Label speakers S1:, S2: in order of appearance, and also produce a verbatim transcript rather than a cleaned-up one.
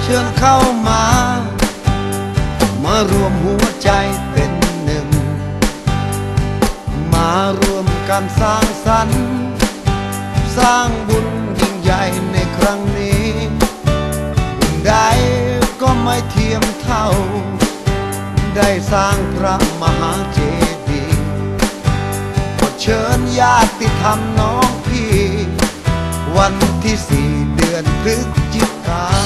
S1: ชิญเข้ามามารวมหัวใจเป็นหนึ่งมารวมกันสร้างสรรค์สร้างบุญยิ่งใหญ่ในครั้งนี้บุญใดก็ไม่เทียมเท่าได้สร้างพระมหาเจดีย์ขอเชิญญาติธรรมน้องพี่วันที่สี่เดือนพฤศจิกา